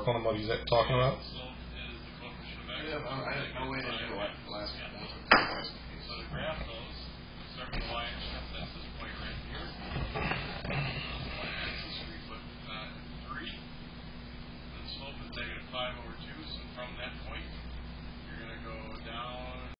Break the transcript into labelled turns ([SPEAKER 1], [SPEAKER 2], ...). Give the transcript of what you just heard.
[SPEAKER 1] work on what he's talking about?
[SPEAKER 2] Yeah, I had no way to do it last time.
[SPEAKER 3] So to graph those, start with the y-intercept, that's this point right here. Y-axis 3. The slope is -5/2, so from that point, you're going to go down